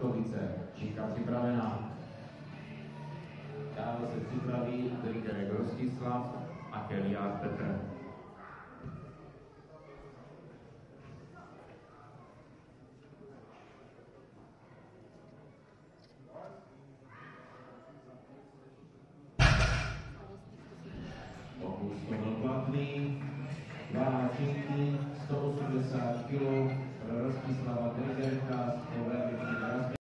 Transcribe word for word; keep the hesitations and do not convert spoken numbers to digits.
Kovice, Číka připravená. Dále se připraví Grigorek Rostislav a Keliár Petr. Pokus to byl platný, vážení sto osmdesát kilogramů pro Rostislava Grigerka.